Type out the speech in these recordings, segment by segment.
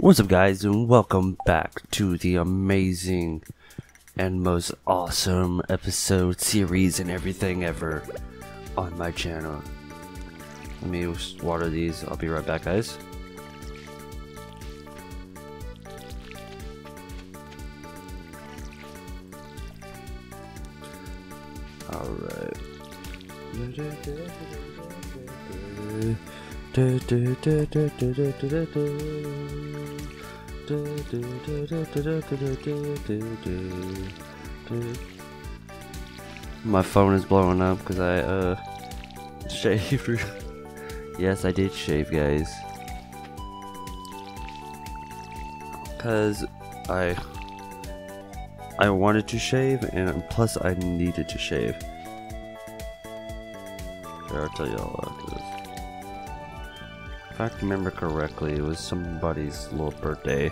What's up, guys, and welcome back to the amazing and most awesome episode series and everything ever on my channel. Let me water these. I'll be right back, guys. Alright. My phone is blowing up because I shaved. Yes, I did shave, guys. Because I wanted to shave, and plus I needed to shave. Here, I'll tell you all after this. If I remember correctly, it was somebody's little birthday.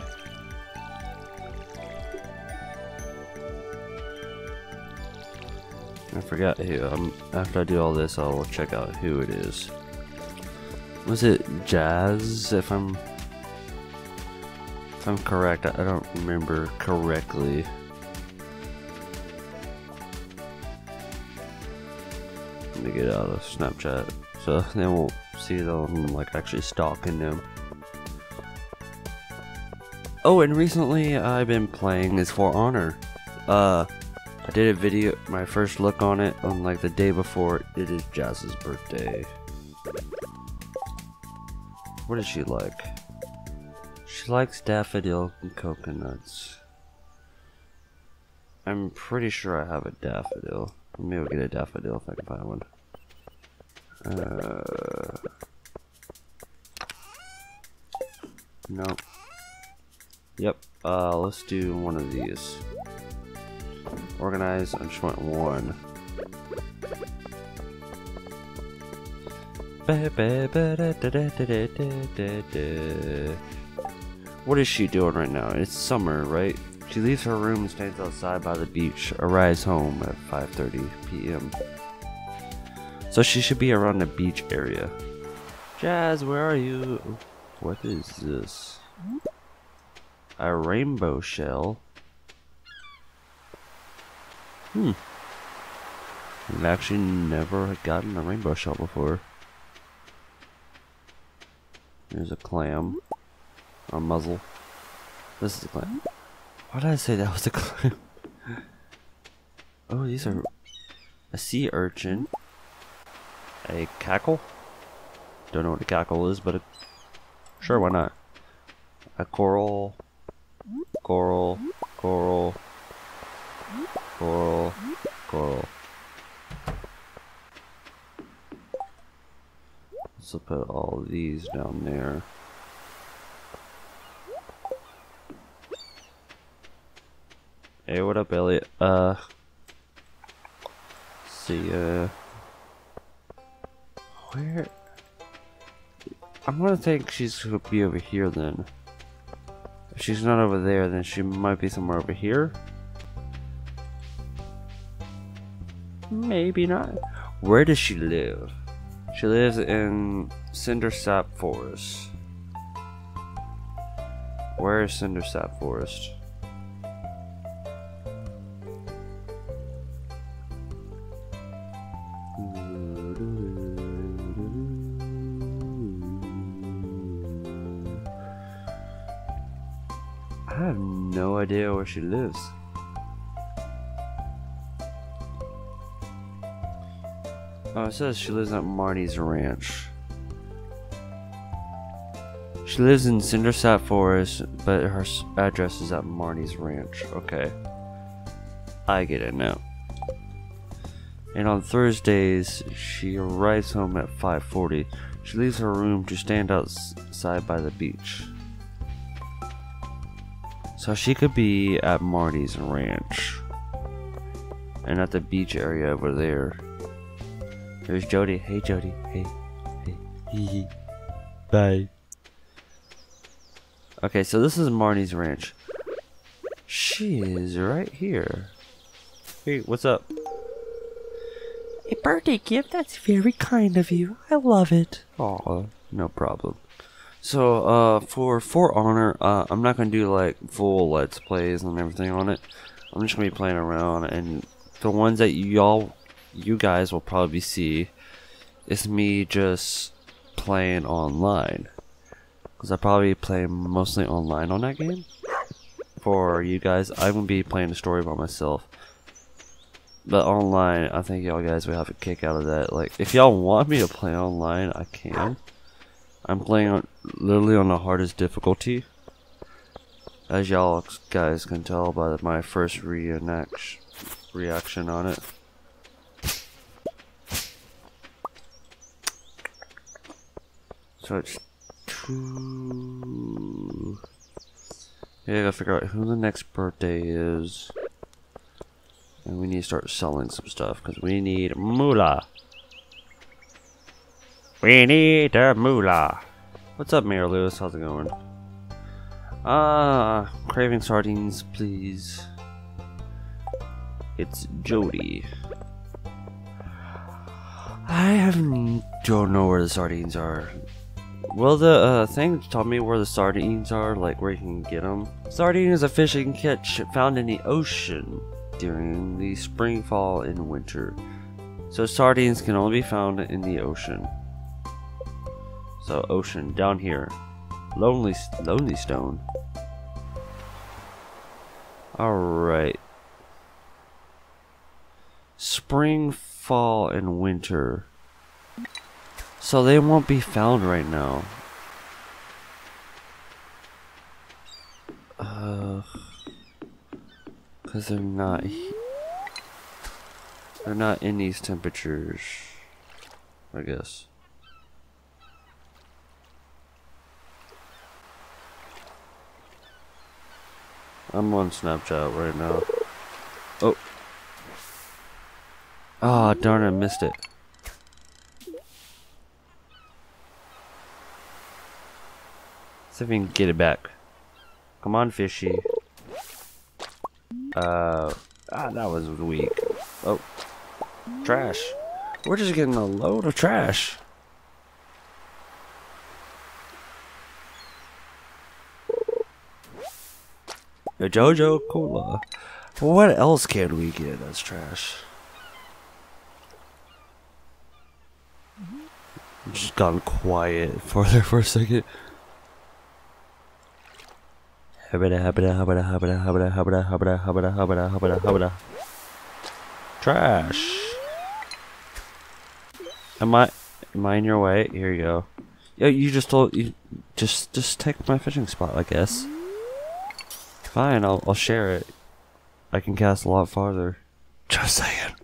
I forgot who. After I do all this, I'll check out who it is. Was it Jazz? If I'm correct, I don't remember correctly. Let me get out of Snapchat, so they won't see that I'm like actually stalking them. Oh, and recently I've been playing as For Honor. I did a video, my first look on it, on like the day before. It is Jazz's birthday. What does she like? She likes daffodil and coconuts. I'm pretty sure I have a daffodil. Maybe I'll get a daffodil if I can find one. No. Yep. Let's do one of these. Organize. I just want one. What is she doing right now? It's summer, right? She leaves her room and stands outside by the beach. Arrives home at 5:30 p.m. So she should be around the beach area. Jazz, where are you? What is this? A rainbow shell. I've actually never gotten a rainbow shell before. There's a clam. A muzzle. This is a clam. Why did I say that was a clam? Oh, these are a sea urchin. A cackle? Don't know what a cackle is, but sure, why not? A coral. Coral. Coral. Coral. Coral. So put all these down there. Hey, what up, Elliot? See ya. Where? I'm gonna think she's gonna be over here then. If she's not over there, then she might be somewhere over here. Maybe not. Where does she live? She lives in Cindersap Forest. Where is Cindersap Forest? I have no idea where she lives. Oh, it says she lives at Marnie's Ranch. She lives in Cindersap Forest, but her address is at Marnie's Ranch. Okay. I get it now. And on Thursdays, she arrives home at 5:40. She leaves her room to stand outside by the beach. So she could be at Marnie's Ranch. And at the beach area over there. There's Jody. Hey, Jody. Hey. Hey. Bye. Okay, so this is Marnie's Ranch. She is right here. Hey, what's up? A birthday gift? That's very kind of you. I love it. Aw, no problem. So, for For Honor, I'm not gonna do like full Let's Plays and everything on it. I'm just gonna be playing around, and the ones that you guys will probably see is me just playing online. Because I probably play mostly online on that game. For you guys, I'm gonna be playing the story by myself. But online, I think y'all guys will have a kick out of that. Like, if y'all want me to play online, I can. I'm playing on literally on the hardest difficulty, as y'all guys can tell by my first reaction on it. So it's two. Yeah, I gotta figure out who the next birthday is, and we need to start selling some stuff because we need moolah. We need a moolah. What's up, Mayor Lewis? How's it going? Craving sardines, please. It's Jody. Don't know where the sardines are. Well, the thing told me where the sardines are, like where you can get them. Sardine is a fish you can catch found in the ocean during the spring, fall, and winter. So sardines can only be found in the ocean. So ocean down here, Lonely Stone. All right. Spring, fall, and winter. So they won't be found right now. Cause they're not in these temperatures, I guess. I'm on Snapchat right now. Oh. Ah, darn, I missed it. See if we can get it back. Come on, fishy. That was weak. Oh. Trash. We're just getting a load of trash. A JoJo Cola. What else can we get that's trash? Just gone quiet for there for a second. Trash. Am I in your way? Here you go. Yeah, you just told you just take my fishing spot, I guess. Fine, I'll share it. I can cast a lot farther. Just saying.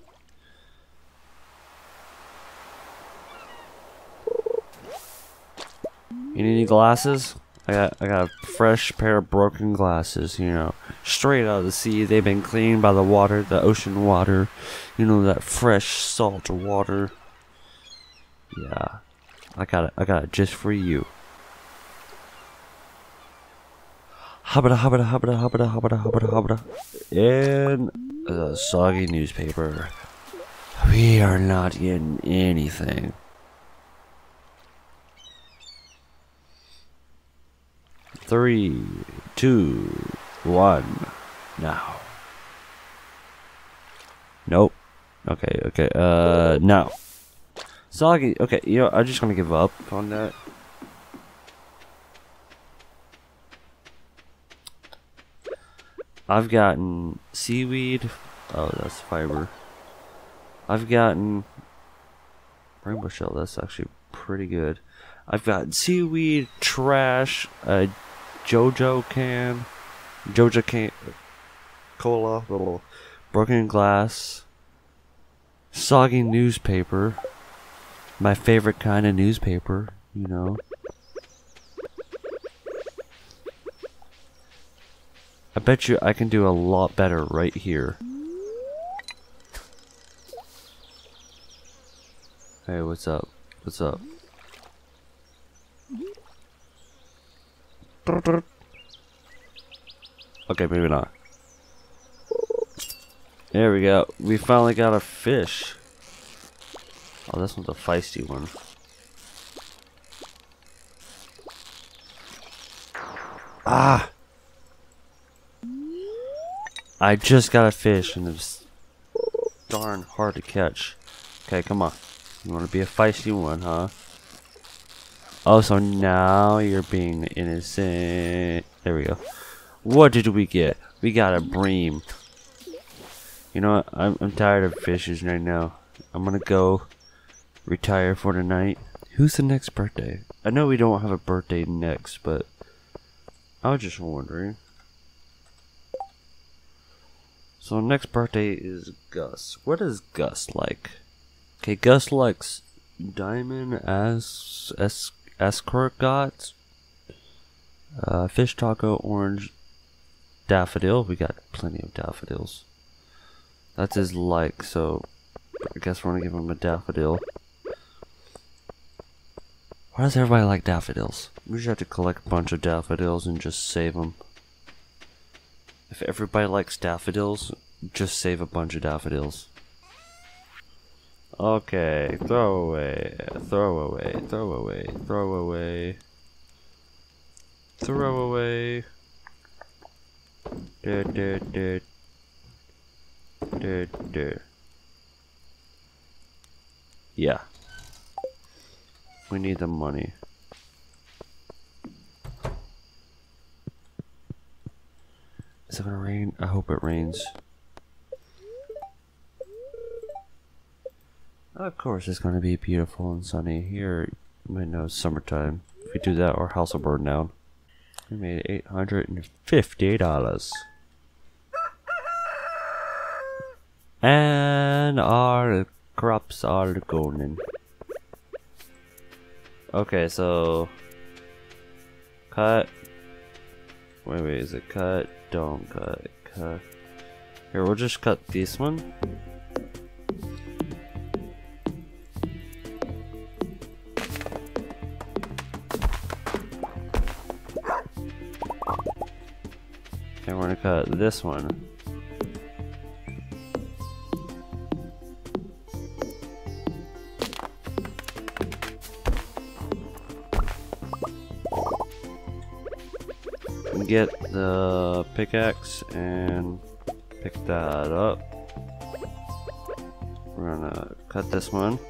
You need any glasses? I got a fresh pair of broken glasses, you know, straight out of the sea. They've been cleaned by the water, the ocean water, you know, that fresh salt water. Yeah, I got it just for you. Hubba. And a soggy newspaper. We are not getting anything. 3, 2, 1, now. Nope. Okay, now. Soggy, okay, you know, I'm just gonna give up on that. I've gotten seaweed. Oh, that's fiber. I've gotten rainbow shell, that's actually pretty good. I've got seaweed, trash, JoJo can, cola, little broken glass, soggy newspaper, my favorite kind of newspaper, you know. I bet you I can do a lot better right here. Hey, what's up? What's up? Okay, maybe not. There we go. We finally got a fish. Oh, this one's a feisty one. Ah! I just got a fish and it's darn hard to catch. Okay, come on. You want to be a feisty one, huh? Oh, so now you're being innocent. There we go. What did we get? We got a bream. You know what? I'm tired of fishes right now. I'm gonna go retire for the night. Who's the next birthday? I know we don't have a birthday next, but I was just wondering. So next birthday is Gus. What is Gus like? Okay, Gus likes diamond escargot, fish taco, orange, daffodil. We got plenty of daffodils. That's his like, so I guess we're gonna give him a daffodil. Why does everybody like daffodils? We should have to collect a bunch of daffodils and just save them. If everybody likes daffodils, just save a bunch of daffodils. Okay, throw away, throw away, throw away, throw away. Throw away. Yeah. We need the money. Is it gonna rain? I hope it rains. Of course it's gonna be beautiful and sunny here. I know it's summertime. If we do that, our house will burn down. We made $850. And our crops are golden. Okay, so cut. Wait, is it cut? Don't cut. Cut. Here, we'll just cut this one. And we're gonna cut this one. Get the pickaxe and pick that up. We're gonna cut this one.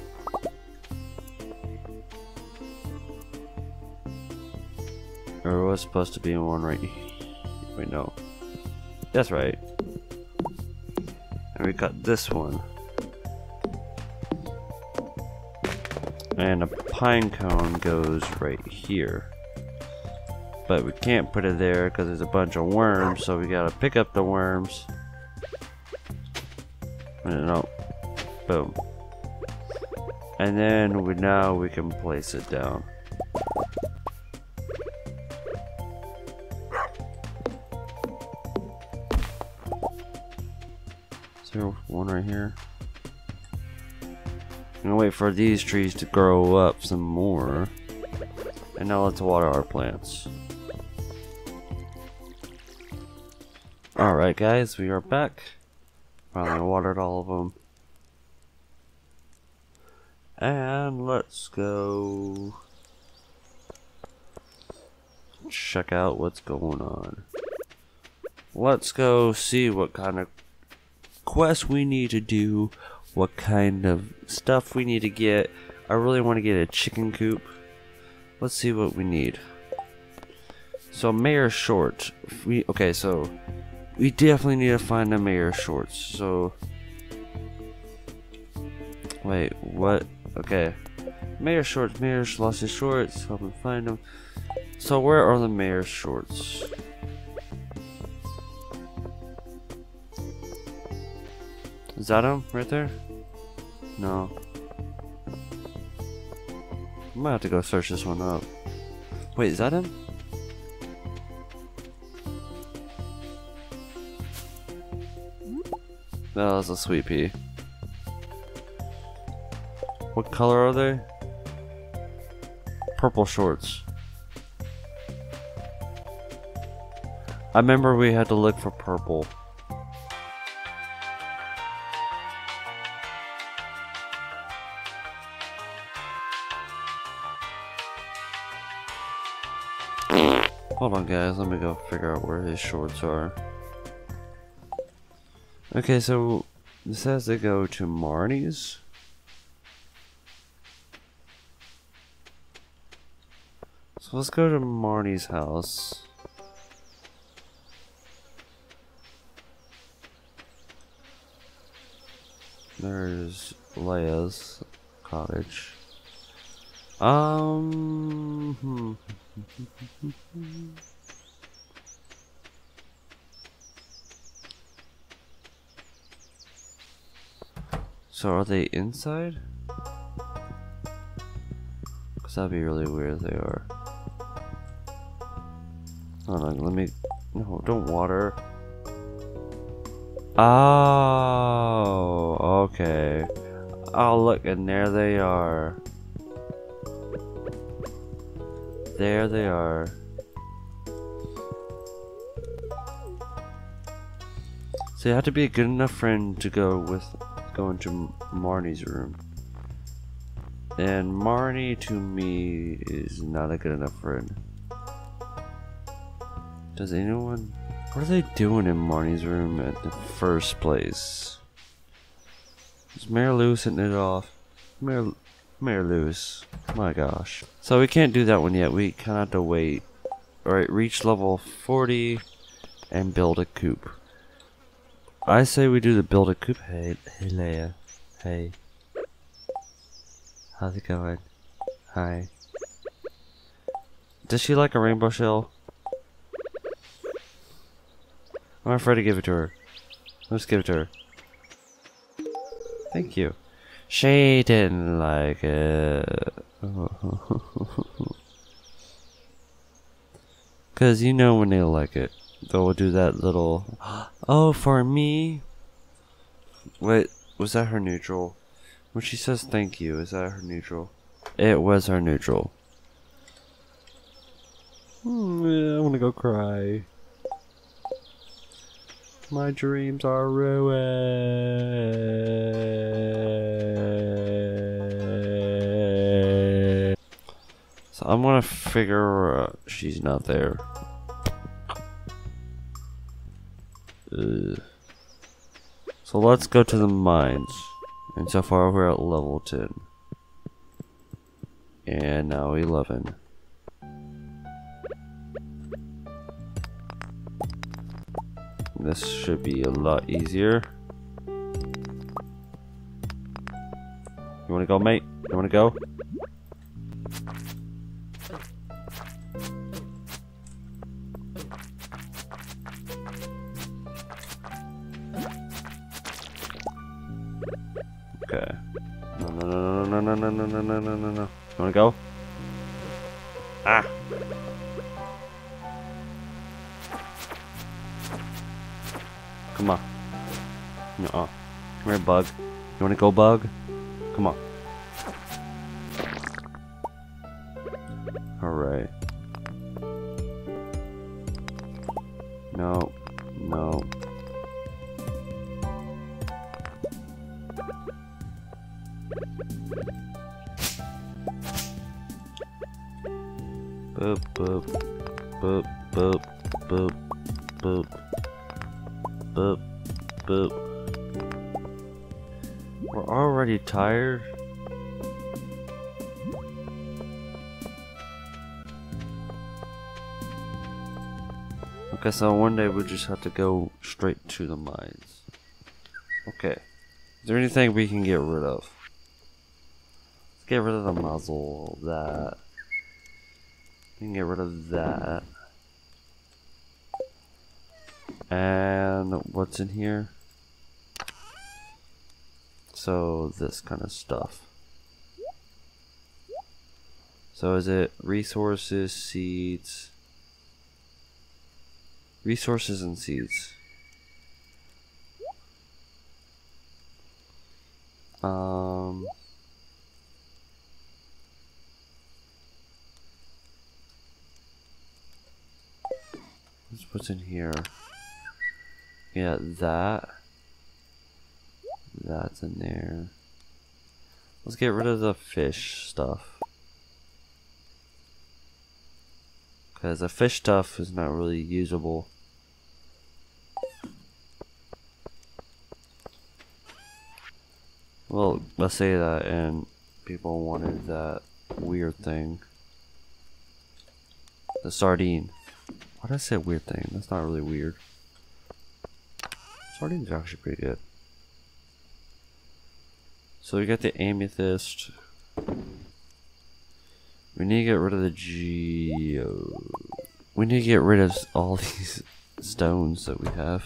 Or was supposed to be one right here. Wait, no. That's right. And we cut this one. And a pine cone goes right here. But we can't put it there because there's a bunch of worms, so we gotta pick up the worms. No. Boom. And then now we can place it down. Is there one right here? I'm gonna wait for these trees to grow up some more. And now let's water our plants. Alright guys, we are back. Finally watered all of them. And let's go check out what's going on. Let's go see what kind of quests we need to do, what kind of stuff we need to get. I really want to get a chicken coop. Let's see what we need. So Mayor Short. So we definitely need to find the Mayor Shorts. So wait, what? Okay, Mayor Shorts. Mayor's lost his shorts. Help him find them. So where are the Mayor Shorts? Is that him right there? No. I might have to go search this one up. Wait, is that him? No, that's a sweet pea. What color are they? Purple shorts. I remember we had to look for purple. Hold on, guys. Let me go figure out where his shorts are. Okay, so it says they go to Marnie's. So let's go to Marnie's house. There's Leia's cottage. So are they inside? Cause that'd be really weird if they are. Hold on, let me. No, don't water. Oh, okay. Oh, look, and there they are. There they are. So you have to be a good enough friend to go into Marnie's room. And Marnie to me is not a good enough friend. Does anyone? What are they doing in Marnie's room at the first place? Is Mayor Lewis hitting it off? Mayor Lewis. My gosh. So we can't do that one yet. We kind of have to wait. Alright, reach level 40 and build a coop. I say we do the build a coop. Hey Leia. Hey. How's it going? Hi. Does she like a rainbow shell? I'm afraid to give it to her. Let's give it to her. Thank you. She didn't like it. Cause you know when they like it. They'll do that little oh, for me? Wait, was that her neutral? When she says thank you, is that her neutral? It was her neutral. Yeah, I wanna go cry. My dreams are ruined. So I'm gonna figure she's not there. So let's go to the mines. And so far we're at level 10. And now 11. This should be a lot easier. You wanna go, mate? You wanna go? Okay. No. You wanna go? Ah! Come on. Come here, bug. You wanna go, bug? Come on. Alright. No. Boop, boop. Boop, boop, boop, boop. Boop, boop. We're already tired. Okay, so one day we'll just have to go straight to the mines. Okay. Is there anything we can get rid of? Let's get rid of the muzzle, that. We can get rid of that. And what's in here? So this kind of stuff. So is it resources, seeds? Resources and seeds. What's in here? Yeah, that's in there. Let's get rid of the fish stuff. Because the fish stuff is not really usable. Well, let's say that and people wanted that weird thing. The sardine. Why did I say weird thing? That's not really weird. Sardines are actually pretty good. So we got the amethyst. We need to get rid of the geo. We need to get rid of all these stones that we have.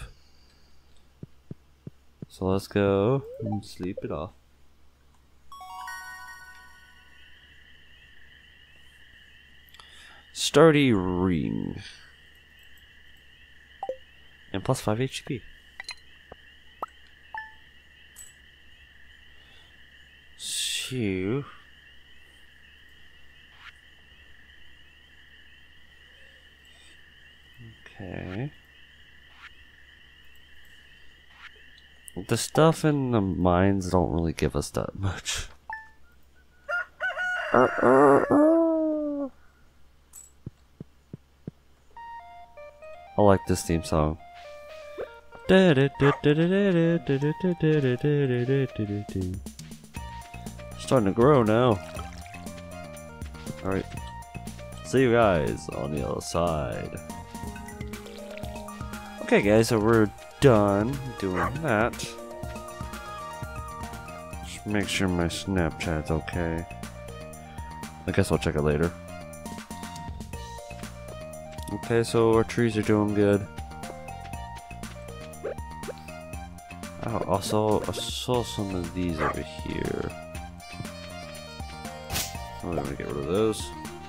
So let's go and sleep it off. Sturdy ring. And plus 5 HP. So okay. The stuff in the mines don't really give us that much. I like this theme song. Starting to grow now. Alright. See you guys on the other side. Okay guys, so we're done doing that. Just make sure my Snapchat's okay. I guess I'll check it later. Okay, so our trees are doing good. Oh, also, I saw some of these over here. I'm gonna get rid of those.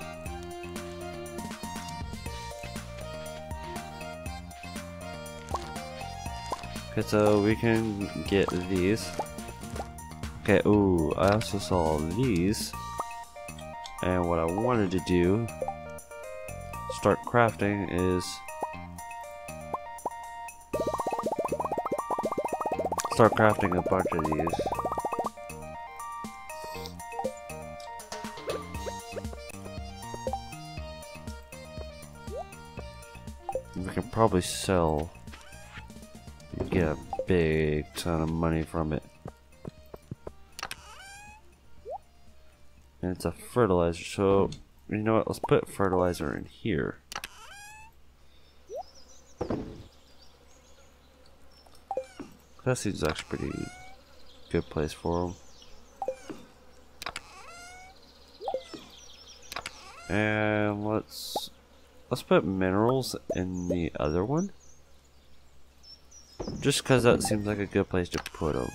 Okay, so we can get these. Okay, ooh, I also saw these. And what I wanted to do, start crafting, is start crafting a bunch of these. We can probably sell and get a big ton of money from it. And it's a fertilizer, so you know what, let's put fertilizer in here. That seems actually pretty good place for them. And let's put minerals in the other one. Just because that seems like a good place to put them.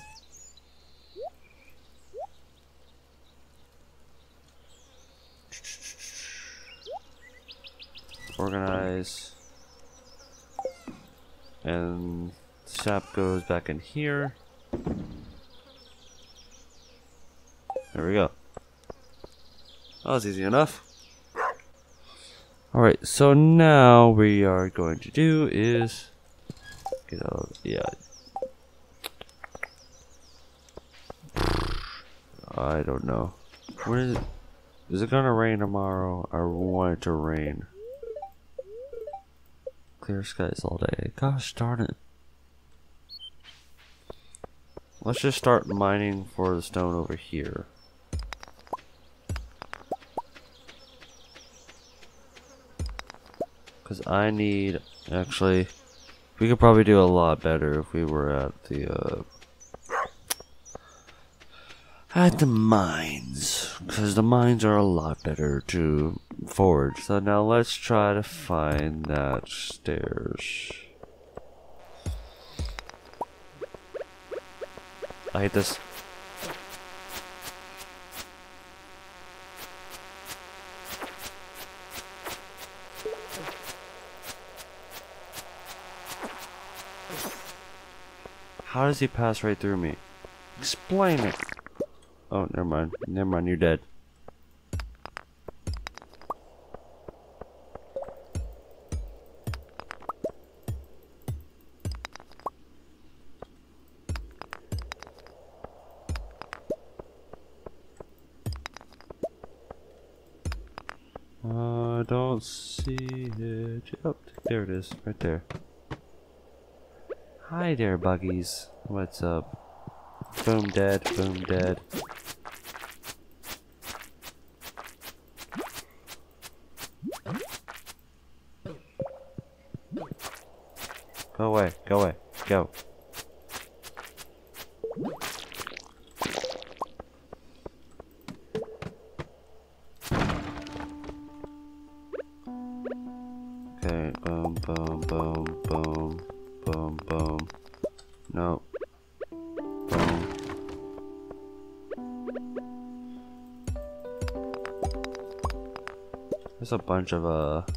Organize. And sap goes back in here. There we go. That was easy enough. Alright, so now we are going to do is get out of, yeah. I don't know. When is it gonna rain tomorrow? I want it to rain. Clear skies all day. Gosh darn it. Let's just start mining for the stone over here. Because I need, actually, we could probably do a lot better if we were at the mines. Because the mines are a lot better to forge. So now let's try to find that stairs. I hate this. How does he pass right through me? Explain it. Oh, never mind. Never mind, you're dead. I don't don't see it. Oh, there it is, right there. Hi there, buggies. What's up? Boom dead, boom dead. Go away, go away, go. Okay, boom, boom, boom, boom, boom, boom. No. Boom. There's a bunch of,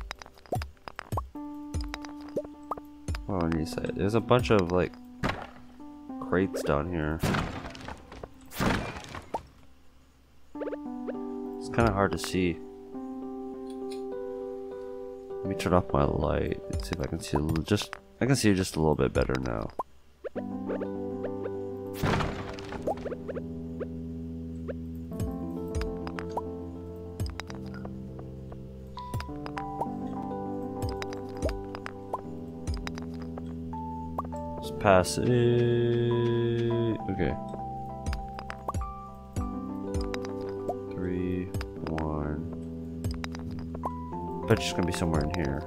what do I need to say? There's a bunch of, like, crates down here. It's kind of hard to see. Let me turn off my light and see if I can see I can see just a little bit better now. Just pass it. Okay. 3, 1. Bet she's gonna be somewhere in here.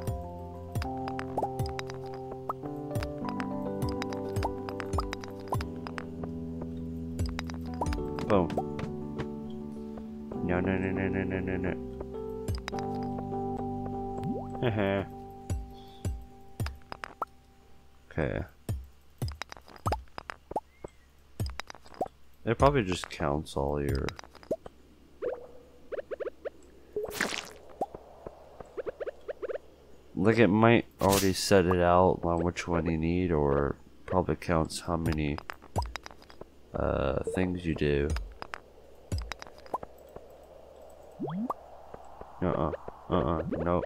Boom. No, no, no, no, no, no, no, no. Okay. It probably just counts all your... Like, it might already set it out on which one you need, or probably counts how many things you do. Nope.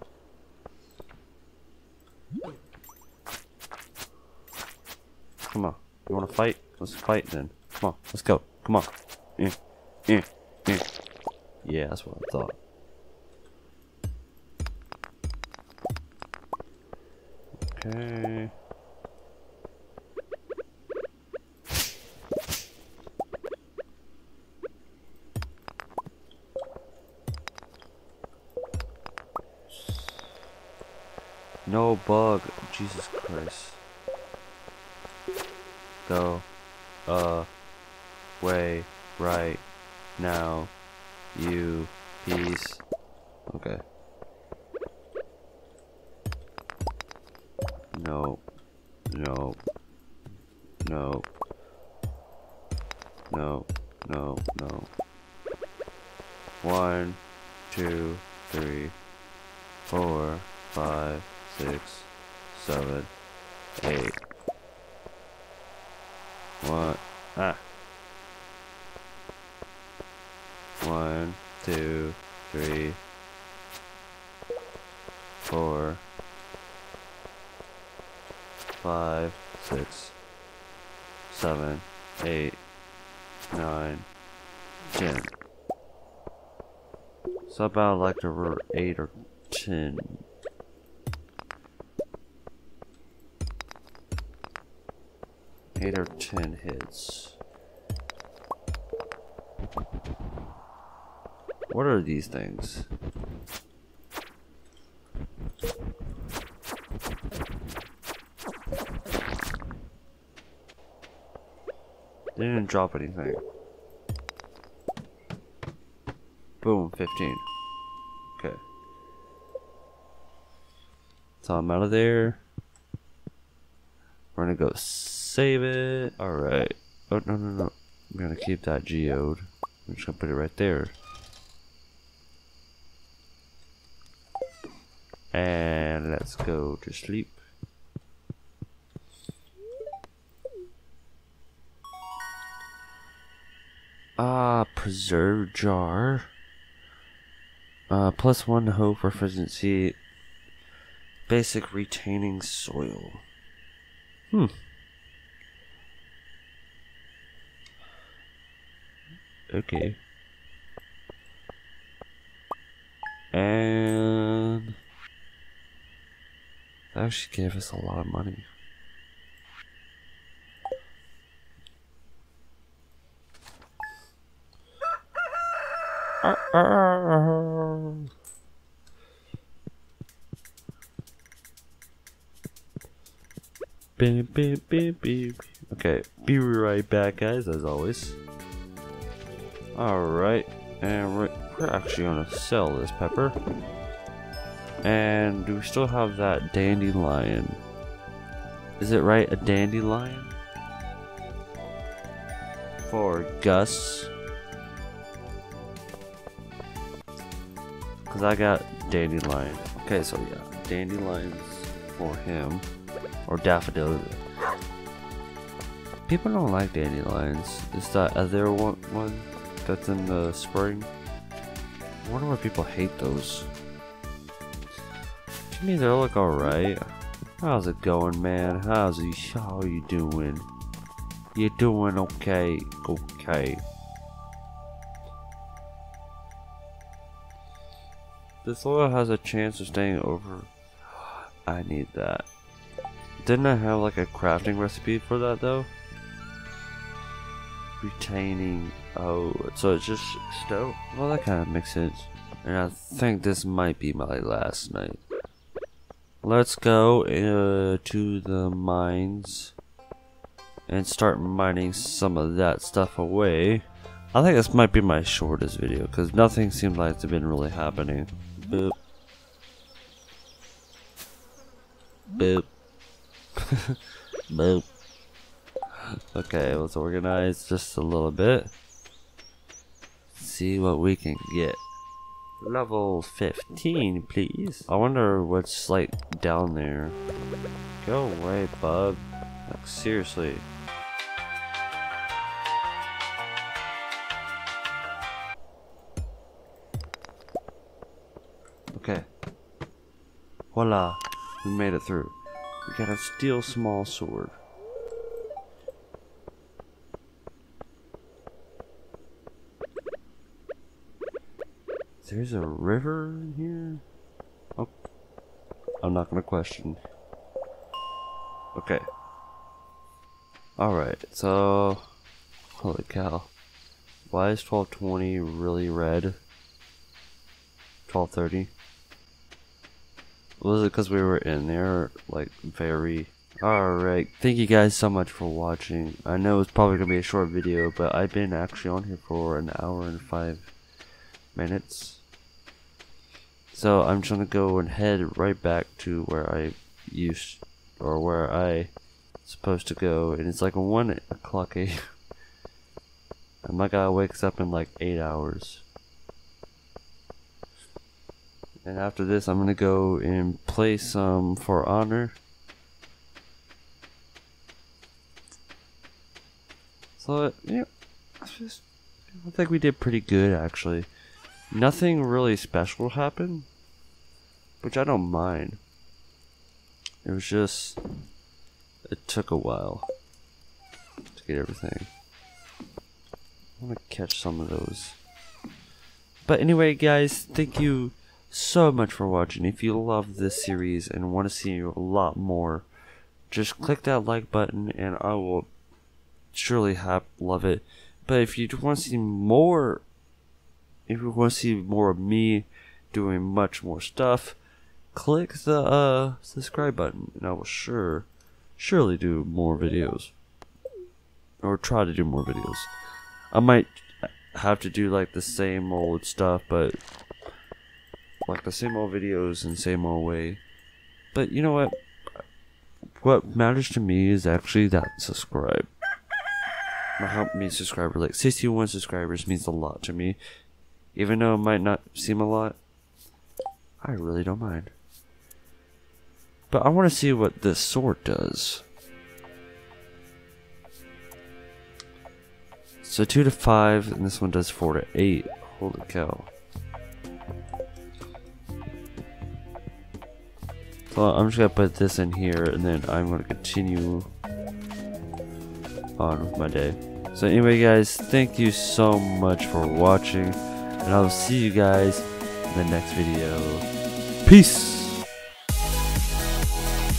Come on, you wanna fight? Let's fight then. Come on, let's go. Come on. Yeah, that's what I thought. Okay. No bug. Jesus Christ. Go. Way. Right. Now. You. Peace. Okay. No. No. No. No. No. No. 1, 2, 3, 4, 5, 6, 7, 8. What? Ah. 1, 2, 3, 4, 5, 6, 7, 8, 9, 10. So about like over 8 or 10. Eight or 10 hits. What are these things? They didn't drop anything. Boom, 15. Okay. So I'm out of there. We're gonna go save it. Alright. Oh, no, no, no. I'm gonna keep that geode. I'm just gonna put it right there. And let's go to sleep. Preserve jar. +1 hope efficiency. Basic retaining soil. Okay. And They actually gave us a lot of money. Beep, beep, beep, beep. Okay, be right back, guys, as always. Alright, and we're actually gonna sell this pepper. And do we still have that dandelion? Is it right, a dandelion? For Gus. Cause I got dandelion. Okay, so yeah, dandelions for him. Or daffodil. People don't like dandelions. Is that other one that's in the spring? I wonder why people hate those. To me, they look alright. How's it going, man? How you doing? You doing okay? Okay. This oil has a chance of staying over. I need that. Didn't I have like a crafting recipe for that though? Retaining. Oh, so it's just stove? Well, that kind of makes sense. And I think this might be my last night. Let's go to the mines and start mining some of that stuff away. I think this might be my shortest video because nothing seemed like it's been really happening. Boop. Boop. Boop. Okay, let's organize just a little bit. See what we can get. Level 15, please. I wonder what's like down there. Go away, bug. Like, seriously. Okay. Voila. We made it through. We got a steel small sword. There's a river in here? Oh. I'm not gonna question. Okay. Alright, so... Holy cow. Why is 1220 really red? 1230? Was it because we were in there, like, very... Alright, thank you guys so much for watching. I know it's probably going to be a short video, but I've been actually on here for an hour and 5 minutes. So I'm just going to go and head right back to where I where I supposed to go. And it's like 1 o'clock a.m. And my guy wakes up in like 8 hours. And after this, I'm gonna go and play some For Honor. So, yeah, I think we did pretty good actually. Nothing really special happened, which I don't mind. It was just, it took a while to get everything. I want to catch some of those. But anyway, guys, thank you so much for watching. If you love this series and want to see a lot more, just click that like button and I will surely love it. But if you want to see more, of me doing much more stuff, click the subscribe button and I will surely do more videos, or try to do more videos. I might have to do like the same old stuff, but like the same old videos and same old way. But you know what? What matters to me is actually that subscribe. How many subscribers? Like 61 subscribers means a lot to me. Even though it might not seem a lot, I really don't mind. But I want to see what this sword does. So 2 to 5, and this one does 4 to 8. Holy cow. So I'm just gonna put this in here and then I'm gonna continue on with my day. So anyway guys, thank you so much for watching and I'll see you guys in the next video. Peace!